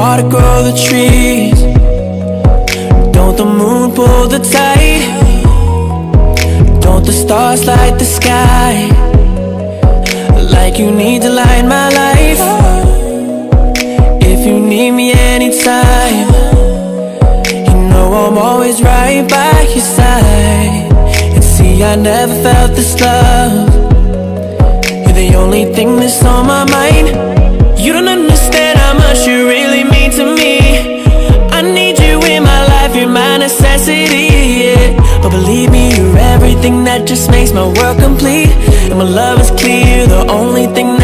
water grow the trees? Don't the moon pull the tide? Don't the stars light the sky? Like you need to light my life. If you need me anytime, you know I'm always right by your side. And see, I never felt this love. You're the only thing that's on my mind. You don't understand how much you really mean to me. I need you in my life, you're my necessity, yeah. But believe me, you're everything that just makes my world complete. And my love is clear, the only thing